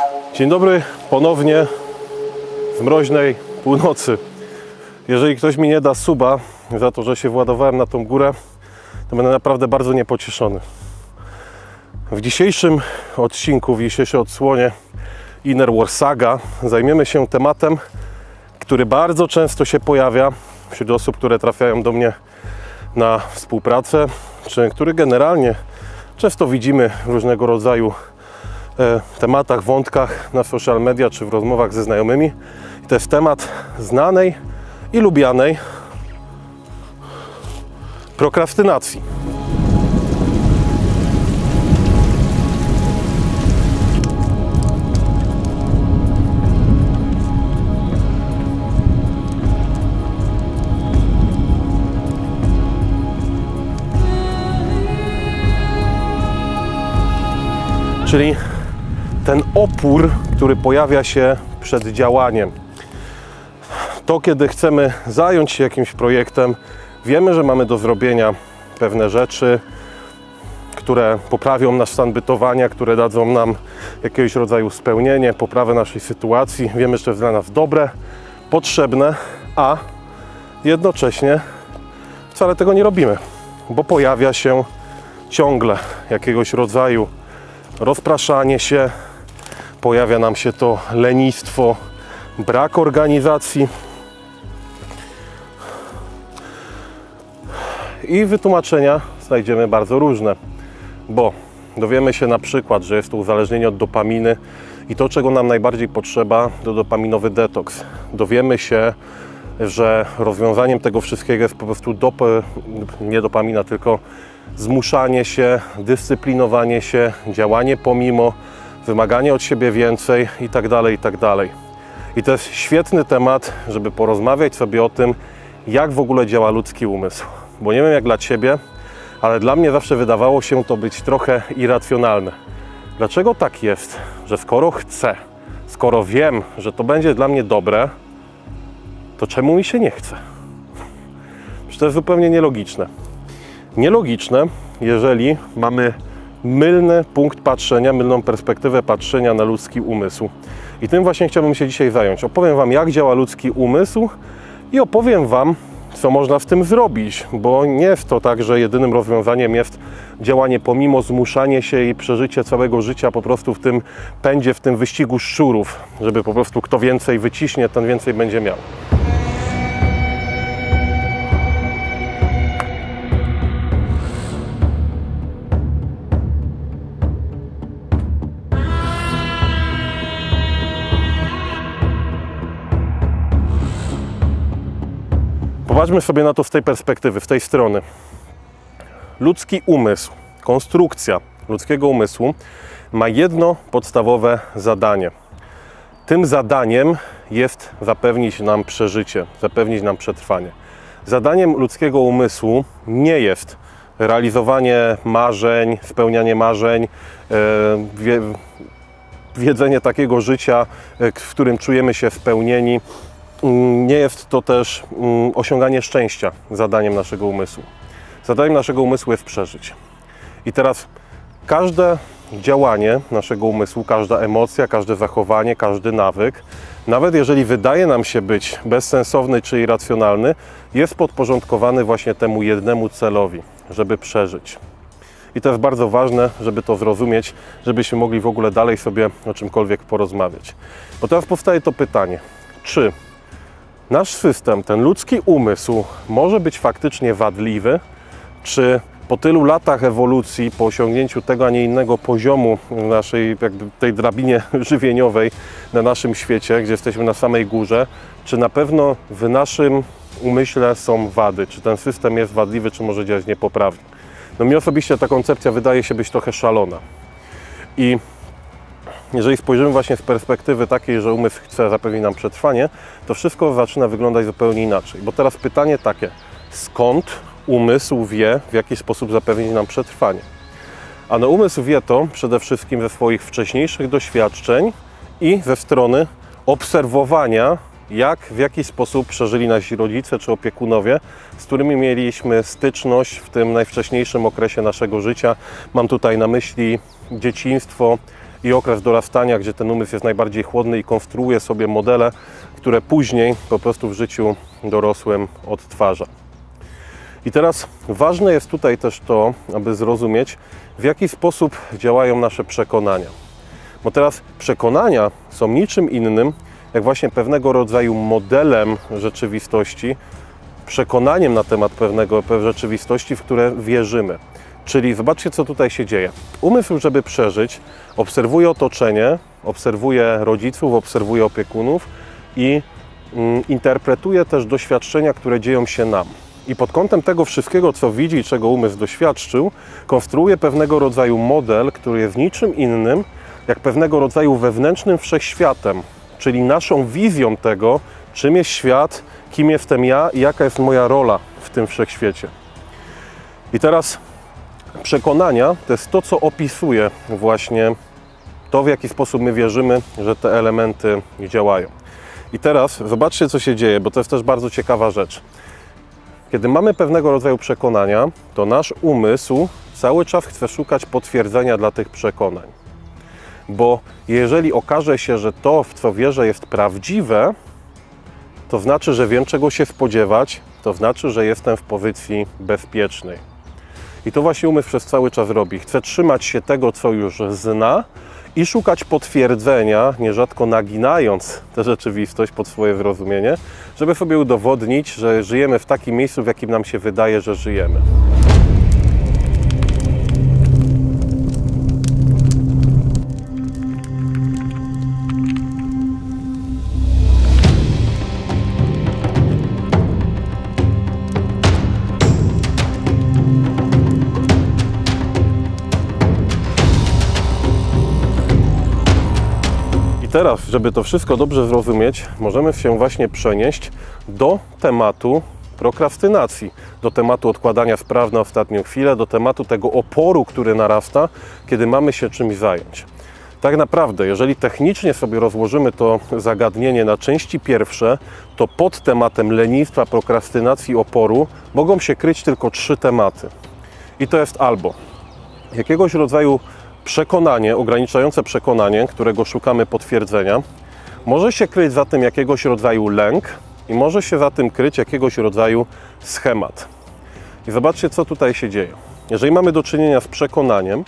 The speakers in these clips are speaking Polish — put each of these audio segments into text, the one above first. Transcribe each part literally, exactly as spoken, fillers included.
Dzień dobry ponownie z mroźnej północy. Jeżeli ktoś mi nie da suba za to, że się władowałem na tą górę, to będę naprawdę bardzo niepocieszony. W dzisiejszym odcinku, w dzisiejszej odsłonie Inner War Saga zajmiemy się tematem, który bardzo często się pojawia wśród osób, które trafiają do mnie na współpracę, czy który generalnie często widzimy w różnego rodzaju e, tematach, wątkach na social media, czy w rozmowach ze znajomymi. I to jest temat znanej i lubianej prokrastynacji. Czyli ten opór, który pojawia się przed działaniem. To, kiedy chcemy zająć się jakimś projektem, wiemy, że mamy do zrobienia pewne rzeczy, które poprawią nasz stan bytowania, które dadzą nam jakiegoś rodzaju spełnienie, poprawę naszej sytuacji. Wiemy, że to jest dla nas dobre, potrzebne, a jednocześnie wcale tego nie robimy, bo pojawia się ciągle jakiegoś rodzaju rozpraszanie się, pojawia nam się to lenistwo, brak organizacji i wytłumaczenia znajdziemy bardzo różne, bo dowiemy się na przykład, że jest to uzależnienie od dopaminy i to, czego nam najbardziej potrzeba, to dopaminowy detoks. Dowiemy się, że rozwiązaniem tego wszystkiego jest po prostu dop nie dopamina, tylko zmuszanie się, dyscyplinowanie się, działanie pomimo, wymaganie od siebie więcej i tak dalej, i tak dalej. I to jest świetny temat, żeby porozmawiać sobie o tym, jak w ogóle działa ludzki umysł. Bo nie wiem jak dla Ciebie, ale dla mnie zawsze wydawało się to być trochę irracjonalne. Dlaczego tak jest, że skoro chcę, skoro wiem, że to będzie dla mnie dobre, to czemu mi się nie chce? Przecież to jest zupełnie nielogiczne. Nielogiczne, jeżeli mamy mylny punkt patrzenia, mylną perspektywę patrzenia na ludzki umysł. I tym właśnie chciałbym się dzisiaj zająć. Opowiem Wam, jak działa ludzki umysł i opowiem Wam, co można z tym zrobić, bo nie jest to tak, że jedynym rozwiązaniem jest działanie pomimo, zmuszanie się i przeżycie całego życia po prostu w tym pędzie, w tym wyścigu szczurów, żeby po prostu kto więcej wyciśnie, ten więcej będzie miał. Popatrzmy sobie na to z tej perspektywy, z tej strony. Ludzki umysł, konstrukcja ludzkiego umysłu ma jedno podstawowe zadanie. Tym zadaniem jest zapewnić nam przeżycie, zapewnić nam przetrwanie. Zadaniem ludzkiego umysłu nie jest realizowanie marzeń, spełnianie marzeń, wie, wiedzenie takiego życia, w którym czujemy się spełnieni. Nie jest to też osiąganie szczęścia zadaniem naszego umysłu. Zadaniem naszego umysłu jest przeżyć. I teraz każde działanie naszego umysłu, każda emocja, każde zachowanie, każdy nawyk, nawet jeżeli wydaje nam się być bezsensowny czy irracjonalny, jest podporządkowany właśnie temu jednemu celowi, żeby przeżyć. I to jest bardzo ważne, żeby to zrozumieć, żebyśmy mogli w ogóle dalej sobie o czymkolwiek porozmawiać. Bo teraz powstaje to pytanie, czy nasz system, ten ludzki umysł może być faktycznie wadliwy, czy po tylu latach ewolucji, po osiągnięciu tego, a nie innego poziomu naszej, jakby tej drabinie żywieniowej na naszym świecie, gdzie jesteśmy na samej górze, czy na pewno w naszym umyśle są wady, czy ten system jest wadliwy, czy może działać niepoprawnie. No mi osobiście ta koncepcja wydaje się być trochę szalona. I jeżeli spojrzymy właśnie z perspektywy takiej, że umysł chce zapewnić nam przetrwanie, to wszystko zaczyna wyglądać zupełnie inaczej. Bo teraz pytanie takie, skąd umysł wie, w jaki sposób zapewnić nam przetrwanie? A no umysł wie to przede wszystkim ze swoich wcześniejszych doświadczeń i ze strony obserwowania, jak, w jaki sposób przeżyli nasi rodzice czy opiekunowie, z którymi mieliśmy styczność w tym najwcześniejszym okresie naszego życia. Mam tutaj na myśli dzieciństwo i okres dorastania, gdzie ten umysł jest najbardziej chłodny i konstruuje sobie modele, które później po prostu w życiu dorosłym odtwarza. I teraz ważne jest tutaj też to, aby zrozumieć, w jaki sposób działają nasze przekonania. Bo teraz przekonania są niczym innym, jak właśnie pewnego rodzaju modelem rzeczywistości, przekonaniem na temat pewnego rzeczywistości, w które wierzymy. Czyli zobaczcie, co tutaj się dzieje. Umysł, żeby przeżyć, obserwuje otoczenie, obserwuje rodziców, obserwuje opiekunów i mm, interpretuje też doświadczenia, które dzieją się nam. I pod kątem tego wszystkiego, co widzi i czego umysł doświadczył, konstruuje pewnego rodzaju model, który jest niczym innym, jak pewnego rodzaju wewnętrznym wszechświatem, czyli naszą wizją tego, czym jest świat, kim jestem ja i jaka jest moja rola w tym wszechświecie. I teraz przekonania to jest to, co opisuje właśnie to, w jaki sposób my wierzymy, że te elementy działają. I teraz zobaczcie, co się dzieje, bo to jest też bardzo ciekawa rzecz. Kiedy mamy pewnego rodzaju przekonania, to nasz umysł cały czas chce szukać potwierdzenia dla tych przekonań. Bo jeżeli okaże się, że to, w co wierzę, jest prawdziwe, to znaczy, że wiem, czego się spodziewać, to znaczy, że jestem w pozycji bezpiecznej. I to właśnie umysł przez cały czas robi. Chce trzymać się tego, co już zna i szukać potwierdzenia, nierzadko naginając tę rzeczywistość pod swoje zrozumienie, żeby sobie udowodnić, że żyjemy w takim miejscu, w jakim nam się wydaje, że żyjemy. Teraz, żeby to wszystko dobrze zrozumieć, możemy się właśnie przenieść do tematu prokrastynacji, do tematu odkładania spraw na ostatnią chwilę, do tematu tego oporu, który narasta, kiedy mamy się czymś zająć. Tak naprawdę, jeżeli technicznie sobie rozłożymy to zagadnienie na części pierwsze, to pod tematem lenistwa, prokrastynacji, oporu mogą się kryć tylko trzy tematy. I to jest albo jakiegoś rodzaju przekonanie, ograniczające przekonanie, którego szukamy potwierdzenia, może się kryć za tym jakiegoś rodzaju lęk i może się za tym kryć jakiegoś rodzaju schemat. I zobaczcie, co tutaj się dzieje. Jeżeli mamy do czynienia z przekonaniem,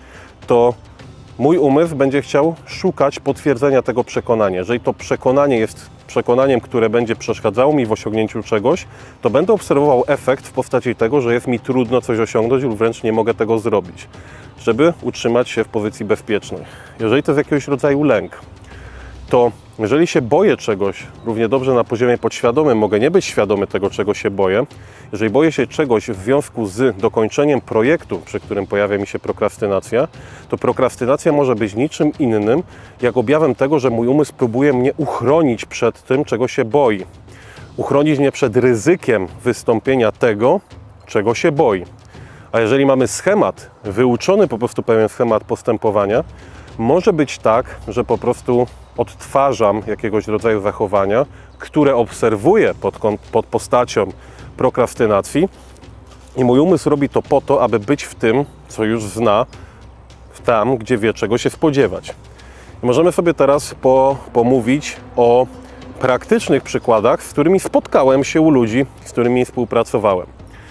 to mój umysł będzie chciał szukać potwierdzenia tego przekonania. Jeżeli to przekonanie jest przekonaniem, które będzie przeszkadzało mi w osiągnięciu czegoś, to będę obserwował efekt w postaci tego, że jest mi trudno coś osiągnąć lub wręcz nie mogę tego zrobić, żeby utrzymać się w pozycji bezpiecznej. Jeżeli to jest jakiegoś rodzaju lęk, to jeżeli się boję czegoś, równie dobrze na poziomie podświadomym mogę nie być świadomy tego, czego się boję. Jeżeli boję się czegoś w związku z dokończeniem projektu, przy którym pojawia mi się prokrastynacja, to prokrastynacja może być niczym innym, jak objawem tego, że mój umysł próbuje mnie uchronić przed tym, czego się boi. Uchronić mnie przed ryzykiem wystąpienia tego, czego się boi. A jeżeli mamy schemat, wyuczony po prostu pewien schemat postępowania, może być tak, że po prostu odtwarzam jakiegoś rodzaju zachowania, które obserwuję pod, pod postacią prokrastynacji i mój umysł robi to po to, aby być w tym, co już zna, tam, gdzie wie, czego się spodziewać. I możemy sobie teraz po, pomówić o praktycznych przykładach, z którymi spotkałem się u ludzi, z którymi współpracowałem.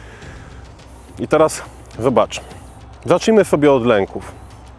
I teraz zobacz, zacznijmy sobie od lęków.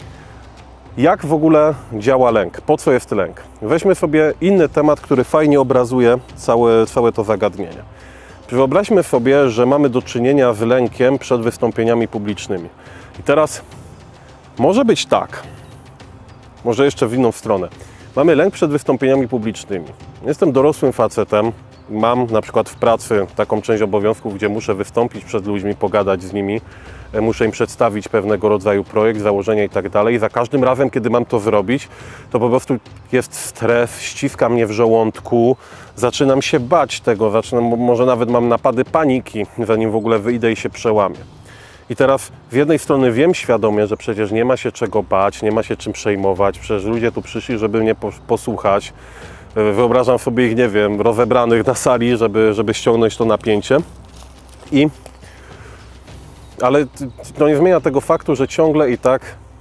Jak w ogóle działa lęk? Po co jest lęk? Weźmy sobie inny temat, który fajnie obrazuje całe, całe to zagadnienie. Wyobraźmy sobie, że mamy do czynienia z lękiem przed wystąpieniami publicznymi. I teraz może być tak, może jeszcze w inną stronę. Mamy lęk przed wystąpieniami publicznymi. Jestem dorosłym facetem, mam na przykład w pracy taką część obowiązków, gdzie muszę wystąpić przed ludźmi, pogadać z nimi, muszę im przedstawić pewnego rodzaju projekt, założenia i tak dalej. Za każdym razem, kiedy mam to zrobić, to po prostu jest stres, ściska mnie w żołądku, zaczynam się bać tego, zaczynam, może nawet mam napady paniki, zanim w ogóle wyjdę i się przełamię. I teraz z jednej strony wiem świadomie, że przecież nie ma się czego bać, nie ma się czym przejmować, przecież ludzie tu przyszli, żeby mnie posłuchać. Wyobrażam sobie ich, nie wiem, rozebranych na sali, żeby, żeby ściągnąć to napięcie. I, ale to nie zmienia tego faktu, że ciągle i tak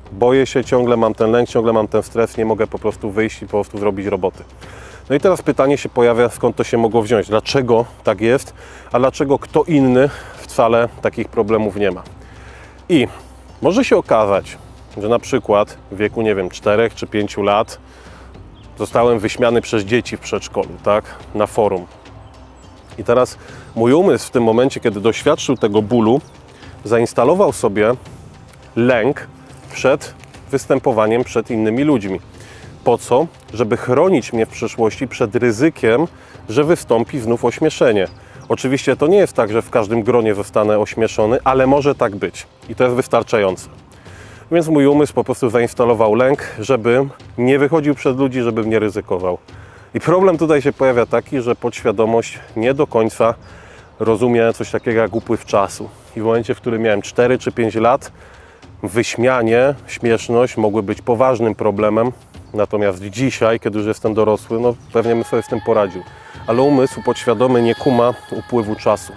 boję się, ciągle mam ten lęk, ciągle mam ten stres, nie mogę po prostu wyjść i po prostu zrobić roboty. No i teraz pytanie się pojawia, skąd to się mogło wziąć, dlaczego tak jest, a dlaczego kto inny wcale takich problemów nie ma. I może się okazać, że na przykład w wieku, nie wiem, czterech czy pięciu lat zostałem wyśmiany przez dzieci w przedszkolu, tak, na forum. I teraz mój umysł w tym momencie, kiedy doświadczył tego bólu, zainstalował sobie lęk przed występowaniem przed innymi ludźmi. Po co? Żeby chronić mnie w przyszłości przed ryzykiem, że wystąpi znów ośmieszenie. Oczywiście to nie jest tak, że w każdym gronie zostanę ośmieszony, ale może tak być. I to jest wystarczające. Więc mój umysł po prostu zainstalował lęk, żebym nie wychodził przed ludzi, żebym nie ryzykował. I problem tutaj się pojawia taki, że podświadomość nie do końca rozumie coś takiego jak upływ czasu. I w momencie, w którym miałem cztery czy pięć lat, wyśmianie, śmieszność mogły być poważnym problemem. Natomiast dzisiaj, kiedy już jestem dorosły, no pewnie bym sobie z tym poradził. Ale umysł podświadomy nie kuma upływu czasu.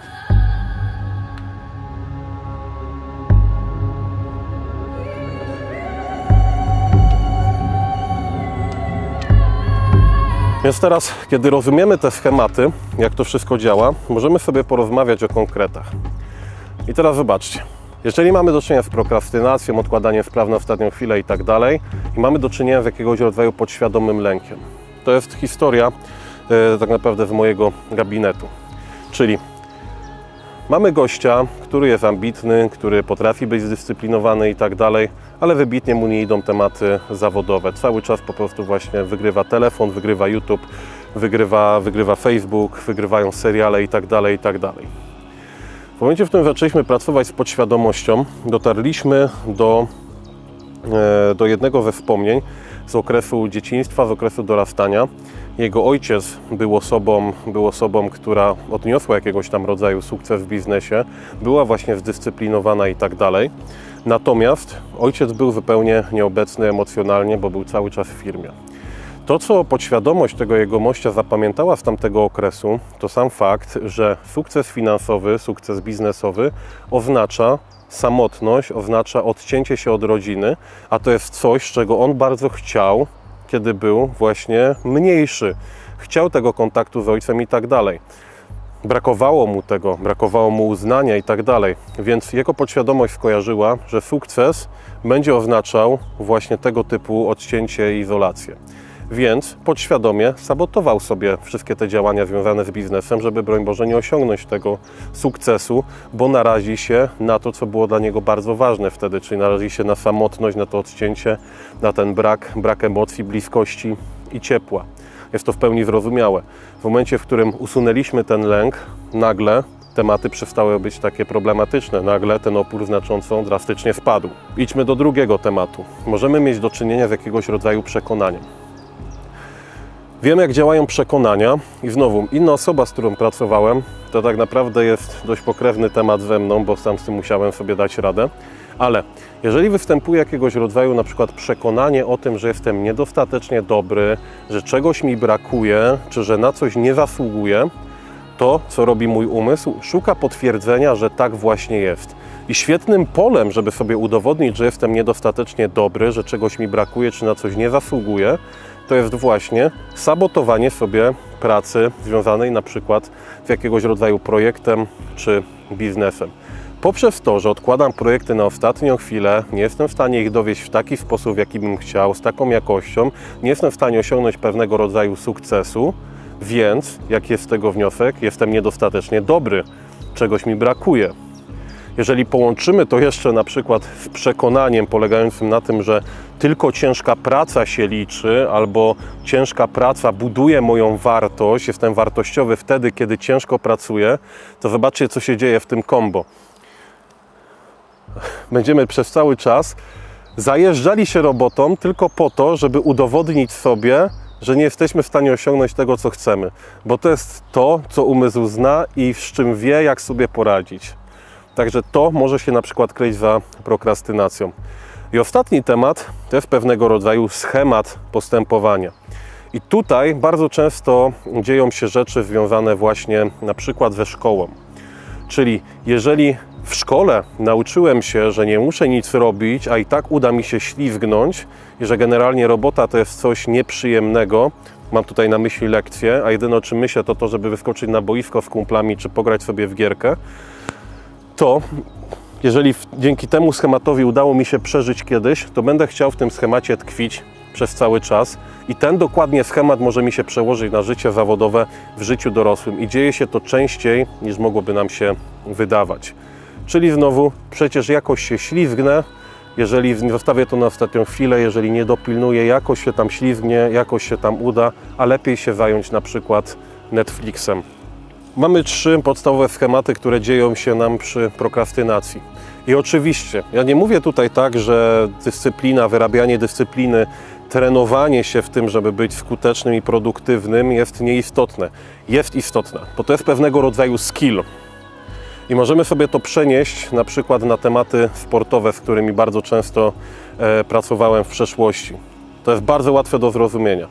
Więc teraz, kiedy rozumiemy te schematy, jak to wszystko działa, możemy sobie porozmawiać o konkretach. I teraz zobaczcie. Jeżeli mamy do czynienia z prokrastynacją, odkładaniem spraw na ostatnią chwilę i tak dalej, i mamy do czynienia z jakiegoś rodzaju podświadomym lękiem, to jest historia e, tak naprawdę z mojego gabinetu. Czyli mamy gościa, który jest ambitny, który potrafi być zdyscyplinowany i tak dalej, ale wybitnie mu nie idą tematy zawodowe. Cały czas po prostu właśnie wygrywa telefon, wygrywa YouTube, wygrywa, wygrywa Facebook, wygrywają seriale i tak dalej, i tak dalej. W momencie, w którym zaczęliśmy pracować z podświadomością, dotarliśmy do, e, do jednego ze wspomnień z okresu dzieciństwa, z okresu dorastania. Jego ojciec był osobą, był osobą, która odniosła jakiegoś tam rodzaju sukces w biznesie, była właśnie zdyscyplinowana i tak dalej. Natomiast ojciec był zupełnie nieobecny emocjonalnie, bo był cały czas w firmie. To, co podświadomość tego jegomościa zapamiętała z tamtego okresu, to sam fakt, że sukces finansowy, sukces biznesowy oznacza samotność, oznacza odcięcie się od rodziny, a to jest coś, czego on bardzo chciał, kiedy był właśnie mniejszy. Chciał tego kontaktu z ojcem i tak dalej. Brakowało mu tego, brakowało mu uznania i tak dalej. Więc jego podświadomość skojarzyła, że sukces będzie oznaczał właśnie tego typu odcięcie i izolację. Więc podświadomie sabotował sobie wszystkie te działania związane z biznesem, żeby broń Boże nie osiągnąć tego sukcesu, bo narazi się na to, co było dla niego bardzo ważne wtedy, czyli narazi się na samotność, na to odcięcie, na ten brak, brak emocji, bliskości i ciepła. Jest to w pełni zrozumiałe. W momencie, w którym usunęliśmy ten lęk, nagle tematy przestały być takie problematyczne. Nagle ten opór znacząco, drastycznie spadł. Idźmy do drugiego tematu. Możemy mieć do czynienia z jakiegoś rodzaju przekonaniem. Wiemy, jak działają przekonania i znowu, inna osoba, z którą pracowałem, to tak naprawdę jest dość pokrewny temat ze mną, bo sam z tym musiałem sobie dać radę, ale jeżeli występuje jakiegoś rodzaju na przykład przekonanie o tym, że jestem niedostatecznie dobry, że czegoś mi brakuje, czy że na coś nie zasługuję, to, co robi mój umysł, szuka potwierdzenia, że tak właśnie jest. I świetnym polem, żeby sobie udowodnić, że jestem niedostatecznie dobry, że czegoś mi brakuje, czy na coś nie zasługuję, to jest właśnie sabotowanie sobie pracy związanej na przykład z jakiegoś rodzaju projektem czy biznesem. Poprzez to, że odkładam projekty na ostatnią chwilę, nie jestem w stanie ich dowieść w taki sposób, w jaki bym chciał, z taką jakością, nie jestem w stanie osiągnąć pewnego rodzaju sukcesu, więc, jaki jest z tego wniosek, jestem niedostatecznie dobry, czegoś mi brakuje. Jeżeli połączymy to jeszcze na przykład z przekonaniem polegającym na tym, że tylko ciężka praca się liczy, albo ciężka praca buduje moją wartość, jestem wartościowy wtedy, kiedy ciężko pracuję, to zobaczcie, co się dzieje w tym kombo. Będziemy przez cały czas zajeżdżali się robotą tylko po to, żeby udowodnić sobie, że nie jesteśmy w stanie osiągnąć tego, co chcemy. Bo to jest to, co umysł zna i z czym wie, jak sobie poradzić. Także to może się na przykład kryć za prokrastynacją. I ostatni temat to jest pewnego rodzaju schemat postępowania. I tutaj bardzo często dzieją się rzeczy związane właśnie na przykład ze szkołą. Czyli jeżeli W szkole nauczyłem się, że nie muszę nic robić, a i tak uda mi się ślizgnąć i że generalnie robota to jest coś nieprzyjemnego. Mam tutaj na myśli lekcje, a jedyne o czym myślę to to, żeby wyskoczyć na boisko z kumplami czy pograć sobie w gierkę. To jeżeli dzięki temu schematowi udało mi się przeżyć kiedyś, to będę chciał w tym schemacie tkwić przez cały czas i ten dokładnie schemat może mi się przełożyć na życie zawodowe w życiu dorosłym i dzieje się to częściej niż mogłoby nam się wydawać. Czyli znowu, przecież jakoś się ślizgnę, jeżeli zostawię to na ostatnią chwilę, jeżeli nie dopilnuję, jakoś się tam ślizgnie, jakoś się tam uda, a lepiej się zająć na przykład Netflixem. Mamy trzy podstawowe schematy, które dzieją się nam przy prokrastynacji. I oczywiście, ja nie mówię tutaj tak, że dyscyplina, wyrabianie dyscypliny, trenowanie się w tym, żeby być skutecznym i produktywnym jest nieistotne. Jest istotne, bo to jest pewnego rodzaju skill. I możemy sobie to przenieść na przykład na tematy sportowe, z którymi bardzo często e, pracowałem w przeszłości. To jest bardzo łatwe do zrozumienia.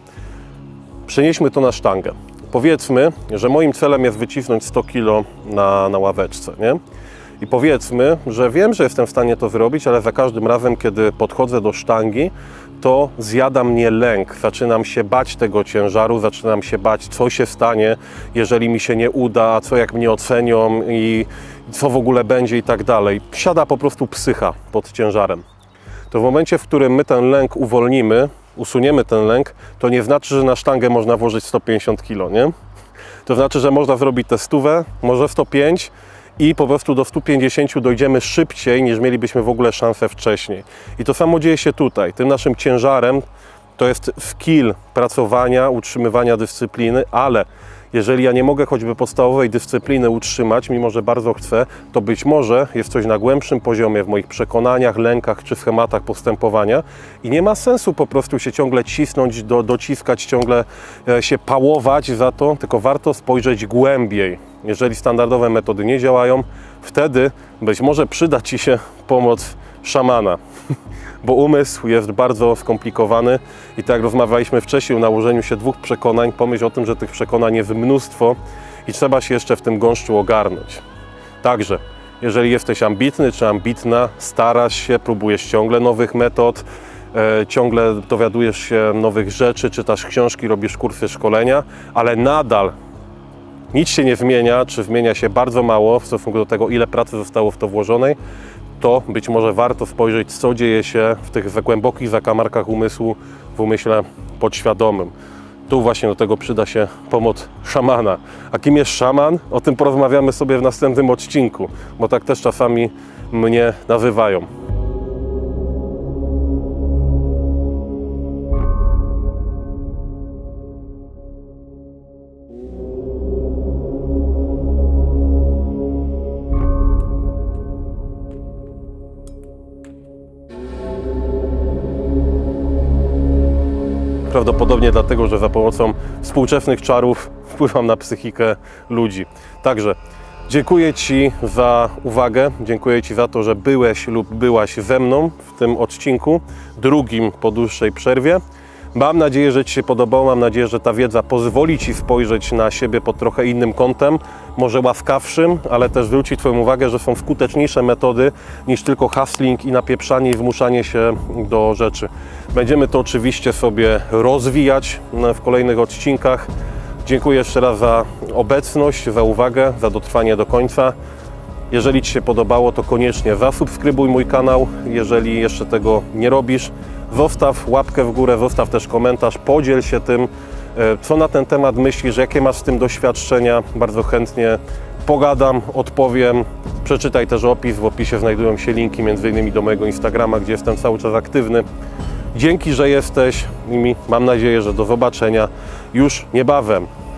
Przenieśmy to na sztangę. Powiedzmy, że moim celem jest wycisnąć sto kilo na, na ławeczce, nie? I powiedzmy, że wiem, że jestem w stanie to zrobić, ale za każdym razem, kiedy podchodzę do sztangi, to zjada mnie lęk. Zaczynam się bać tego ciężaru, zaczynam się bać, co się stanie, jeżeli mi się nie uda, co jak mnie ocenią i co w ogóle będzie i tak dalej. Siada po prostu psycha pod ciężarem. To w momencie, w którym my ten lęk uwolnimy, usuniemy ten lęk, to nie znaczy, że na sztangę można włożyć sto pięćdziesiąt kilo, nie? To znaczy, że można zrobić tę stówę, może sto pięć i po prostu do stu pięćdziesięciu dojdziemy szybciej, niż mielibyśmy w ogóle szansę wcześniej. I to samo dzieje się tutaj. Tym naszym ciężarem to jest skill pracowania, utrzymywania dyscypliny, ale jeżeli ja nie mogę choćby podstawowej dyscypliny utrzymać, mimo że bardzo chcę, to być może jest coś na głębszym poziomie w moich przekonaniach, lękach czy schematach postępowania i nie ma sensu po prostu się ciągle cisnąć, do, dociskać, ciągle się pałować za to, tylko warto spojrzeć głębiej. Jeżeli standardowe metody nie działają, wtedy być może przyda Ci się pomoc szamana, bo umysł jest bardzo skomplikowany i tak jak rozmawialiśmy wcześniej o nałożeniu się dwóch przekonań, pomyśl o tym, że tych przekonań jest mnóstwo i trzeba się jeszcze w tym gąszczu ogarnąć. Także, jeżeli jesteś ambitny czy ambitna, starasz się, próbujesz ciągle nowych metod, e, ciągle dowiadujesz się nowych rzeczy, czytasz książki, robisz kursy, szkolenia, ale nadal nic się nie zmienia, czy zmienia się bardzo mało w stosunku do tego, ile pracy zostało w to włożonej, to być może warto spojrzeć, co dzieje się w tych głębokich zakamarkach umysłu, w umyśle podświadomym. Tu właśnie do tego przyda się pomoc szamana. A kim jest szaman? O tym porozmawiamy sobie w następnym odcinku, bo tak też czasami mnie nazywają. Prawdopodobnie dlatego, że za pomocą współczesnych czarów wpływam na psychikę ludzi. Także dziękuję Ci za uwagę, dziękuję Ci za to, że byłeś lub byłaś ze mną w tym odcinku, drugim po dłuższej przerwie. Mam nadzieję, że Ci się podobało, mam nadzieję, że ta wiedza pozwoli Ci spojrzeć na siebie pod trochę innym kątem, może łaskawszym, ale też zwrócić Twoją uwagę, że są skuteczniejsze metody niż tylko hustling i napieprzanie i wmuszanie się do rzeczy. Będziemy to oczywiście sobie rozwijać w kolejnych odcinkach. Dziękuję jeszcze raz za obecność, za uwagę, za dotrwanie do końca. Jeżeli Ci się podobało, to koniecznie zasubskrybuj mój kanał, jeżeli jeszcze tego nie robisz. Zostaw łapkę w górę, zostaw też komentarz, podziel się tym, co na ten temat myślisz, jakie masz z tym doświadczenia. Bardzo chętnie pogadam, odpowiem. Przeczytaj też opis, w opisie znajdują się linki między innymi do mojego Instagrama, gdzie jestem cały czas aktywny. Dzięki, że jesteś i mam nadzieję, że do zobaczenia już niebawem.